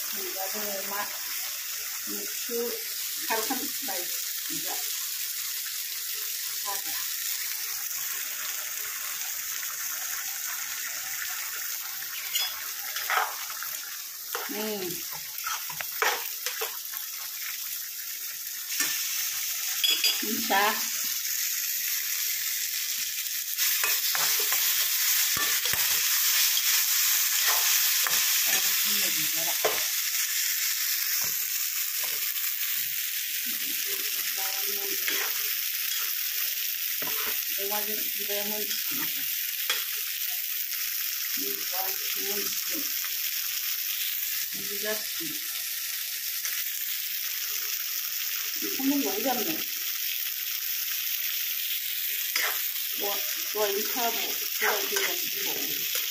이거를 막 육수 가루한 말 이거 하자. 자. lemon 한번 먹으자면 뭐, 이거 하고, 이거